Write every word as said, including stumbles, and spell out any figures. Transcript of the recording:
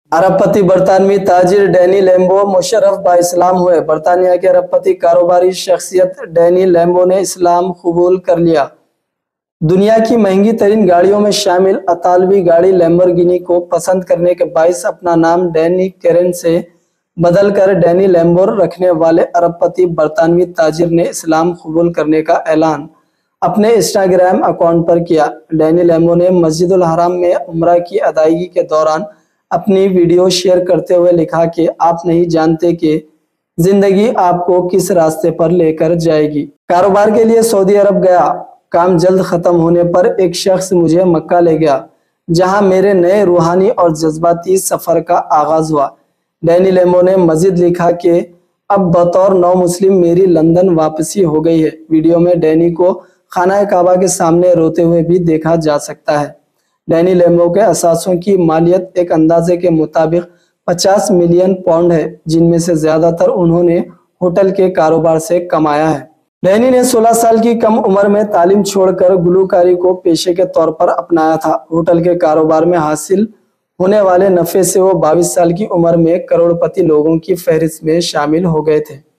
अरब पति बरतानवी ताजिर डैनी लैम्बो मुशर्रफ बा इस्लाम हुए। बरतानिया के अरब पति कारोबारी शख्सियत डैनी लैम्बो ने इस्लाम कबूल कर लिया। दुनिया की महंगी तरीन गाड़ियों में शामिल अतालवी गाड़ी लैम्बोर्गिनी को पसंद करने के बाइस अपना नाम डैनी कैरन से बदलकर डैनी लैम्बो रखने वाले अरब पति बरतानवी ताजिर ने इस्लाम कबूल करने का ऐलान अपने इंस्टाग्राम अकाउंट पर किया। डैनी लैम्बो ने मस्जिदुल हराम में उम्रा की अदायगी के दौरान अपनी वीडियो शेयर करते हुए लिखा कि आप नहीं जानते कि जिंदगी आपको किस रास्ते पर लेकर जाएगी। कारोबार के लिए सऊदी अरब गया। काम जल्द खत्म होने पर एक शख्स मुझे मक्का ले गया, जहां मेरे नए रूहानी और जज्बाती सफर का आगाज हुआ। डैनी लैम्बो ने मजीद लिखा कि अब बतौर नौ मुस्लिम मेरी लंदन वापसी हो गई है। वीडियो में डैनी को खाना काबा के सामने रोते हुए भी देखा जा सकता है। डैनी लैम्बो के असासों की मालियत एक अंदाजे के मुताबिक पचास मिलियन पाउंड है, जिनमें से ज्यादातर उन्होंने होटल के कारोबार से कमाया है। डैनी ने सोलह साल की कम उम्र में तालीम छोड़कर गुलकारी को पेशे के तौर पर अपनाया था। होटल के कारोबार में हासिल होने वाले नफे से वो बाईस साल की उम्र में करोड़पति लोगों की फहरिस्त में शामिल हो गए थे।